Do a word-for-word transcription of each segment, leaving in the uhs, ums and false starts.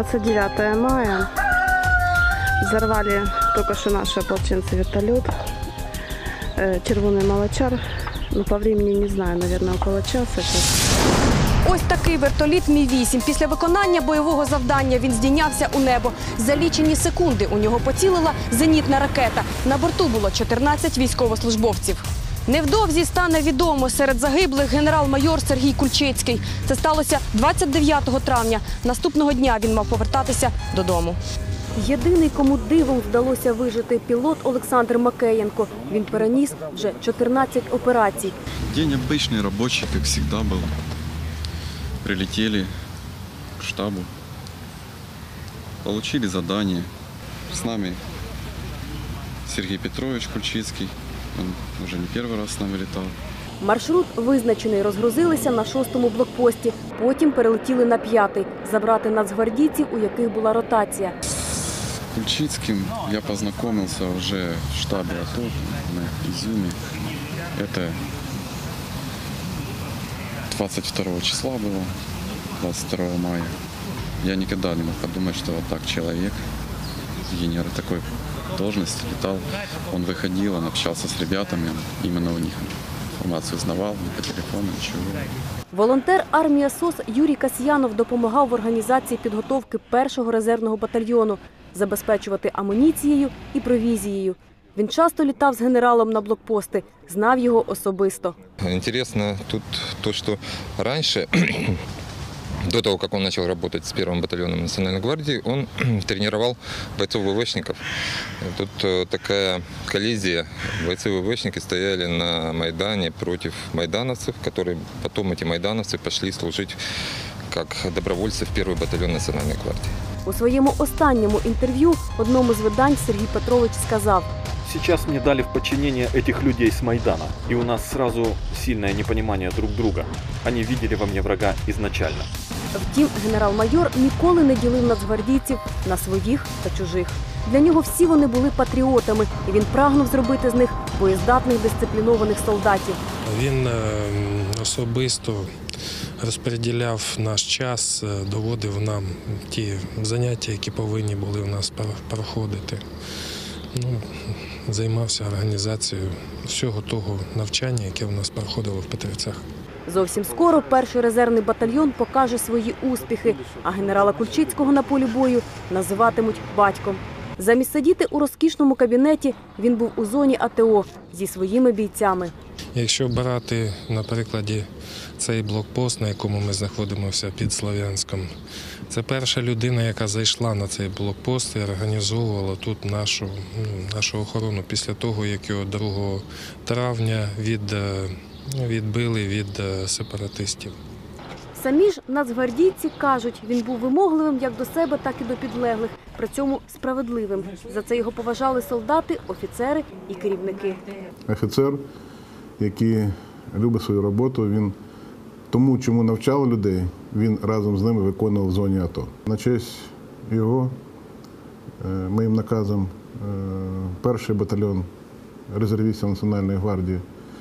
двадцать девятое мая. Взорвали только что наши ополченцы вертолет. Червоный молочар. Ну, по времени не знаю, наверное, около часа сейчас. Ось такий вертоліт Мі вісім. Після виконання бойового завдання він здійнявся у небо. За лічені секунди у нього поцілила зенітна ракета. На борту було чотирнадцять військовослужбовців. Невдовзі стане відомо, серед загиблих генерал-майор Сергій Кульчицький. Це сталося двадцять дев'ятого травня. Наступного дня він мав повертатися додому. Єдиний, кому дивом вдалося вижити, пілот Олександр Макеєнко. Він переніс вже чотирнадцять операцій. День обычный, рабочий, как всегда был. Прилетели к штабу, получили задание. С нами Сергей Петрович Кульчицкий. Он уже не первый раз с нами летал. Маршрут визначений. Розгрузилися на шостому блокпості. Потім перелетіли на п'ятий. Забрати нацгвардійців, у яких була ротація. С Кульчицким я познакомился уже в штабе АТО на Изюме. Это двадцать второго числа было, двадцать второго мая. Я никогда не мог подумать, что вот так человек, генерал такой должности, летал. Он выходил, он общался с ребятами, именно у них информацию узнавал, по телефону, ничего. Волонтер армії СОС Юрій Касьянов допомагав в організації підготовки першого резервного батальйону, забезпечувати амуніцією і провізією. Він часто літав з генералом на блокпости, знав його особисто. Интересно тут то, что раньше, до того, как он начал работать с первым батальоном Национальной гвардии, он тренировал бойцов-ВВшников. Тут такая коллизия. Бойцы-ВВшники стояли на Майдане против майдановцев, которые потом, эти майдановцы, пошли служить как добровольцы в первый батальон Национальной гвардии. У своєму останньому інтерв'ю одному з видань Сергій Петрович сказав: «Сейчас мне дали в подчинение этих людей с Майдана, и у нас сразу сильное непонимание друг друга. Они видели во мне врага изначально». Втім, генерал-майор ніколи не ділив нацгвардійців на своїх та чужих. Для нього всі вони були патріотами, і він прагнув зробити з них боєздатних, дисциплінованих солдатів. Він особисто розподіляв наш час, доводив нам ті заняття, які повинні були у нас проходити. Ну, займався організацією всього того навчання, яке у нас проходило в Петрівцях. Зовсім скоро перший резервний батальйон покаже свої успіхи, а генерала Кульчицького на полі бою називатимуть батьком. Замість сидіти у розкішному кабінеті, він був у зоні АТО зі своїми бійцями. Якщо брати, на прикладі, цей блокпост, на якому ми знаходимося під Слов'янськом, це перша людина, яка зайшла на цей блокпост і організовувала тут нашу, ну, нашу охорону після того, як його другого травня від, відбили від сепаратистів. Самі ж нацгвардійці кажуть, він був вимогливим як до себе, так і до підлеглих, при цьому справедливим. За це його поважали солдати, офіцери і керівники. Офіцер, який любить свою роботу, він тому, чому навчав людей, він разом з ними виконував в зоні АТО. На честь його, моїм наказом, перший батальйон резервістів Національної гвардії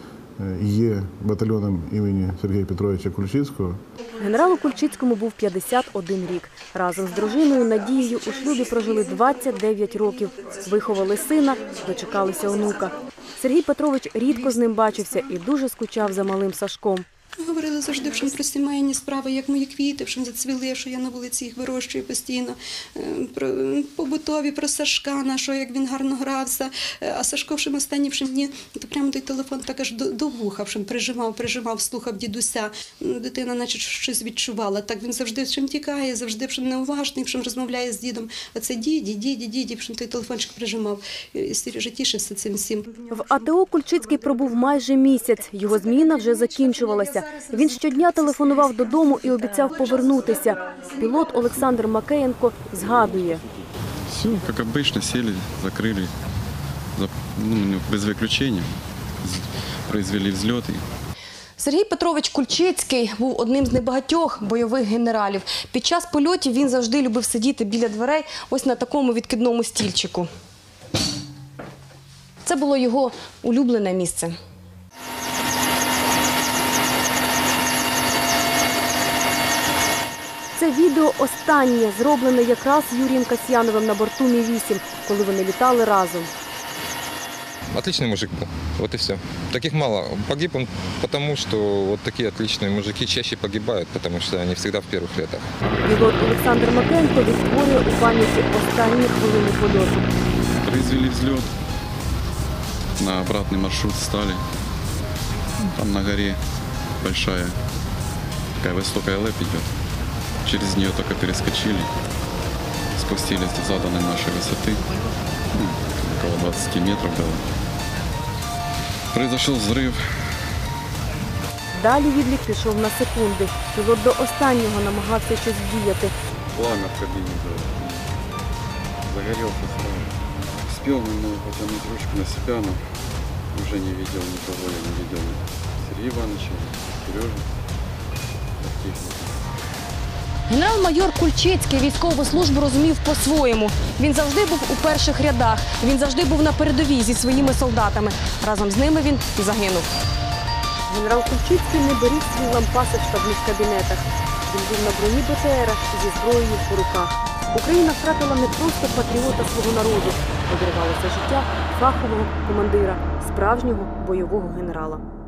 є батальйоном імені Сергія Петровича Кульчицького. Генералу Кульчицькому був п'ятдесят один рік. Разом з дружиною Надією у шлюбі прожили двадцять дев'ять років. Виховали сина, дочекалися онука. Сергій Петрович рідко з ним бачився і дуже скучав за малим Сашком. Говорили завжди, що про сімейні справи, як мої квіти, що зацвіли, що я на вулиці їх вирощую постійно. Про побутові, про Сашка, на що, як він гарно грався. А Сашко, що останні дні, то прямо той телефон так аж до, до вуха, що прижимав, прижимав, слухав дідуся. Дитина наче щось відчувала. Так він завжди чим тікає, завжди що неуважний, що розмовляє з дідом. Оце діді, діді, діді, що той телефончик прижимав. І Сережа тішився цим всім. В АТО Кульчицький пробув майже місяць. Його зміна вже закінчувалася. Він щодня телефонував додому і обіцяв повернутися. Пілот Олександр Макеєнко згадує. Все, як обычно, сели, закрили, ну, без виключення, произвели взльоти. Сергій Петрович Кульчицький був одним з небагатьох бойових генералів. Під час польотів він завжди любив сидіти біля дверей ось на такому відкидному стільчику. Це було його улюблене місце. Це відео останнє, зроблене якраз Юрієм Касьяновим на борту Мі вісім, коли вони літали разом. Отличный мужик был, вот и все. Таких мало. Погиб он потому, что вот такие отличные мужики чаще погибают, потому что они всегда в первых рядах. Пілот Олександр Макенко відтворює у пам'яті останні хвилини польоту. Произвели взлет, на обратный маршрут стали. Там на горе большая, такая высокая лэп идет. Через нее только перескочили, спустились до заданной нашей высоты, ну, около двадцати метров было. Произошел взрыв. Далі відлік пішов на секунди. Пілот до останнього намагався щось вдіяти. Пламя в кабине было. Загорелся сразу. Успел немного потянуть ручку на себя, но уже не видел никого, я не видел Сергея Ивановича, Сережу. Генерал-майор Кульчицький військову службу розумів по-своєму. Він завжди був у перших рядах, він завжди був на передовій зі своїми солдатами. Разом з ними він і загинув. Генерал Кульчицький не беріг свій лампас у штабних кабінетах. Він був на броні Бе Те Ера зі зброєю в руках. Україна втратила не просто патріота свого народу, обірвалося життя фахового командира, справжнього бойового генерала.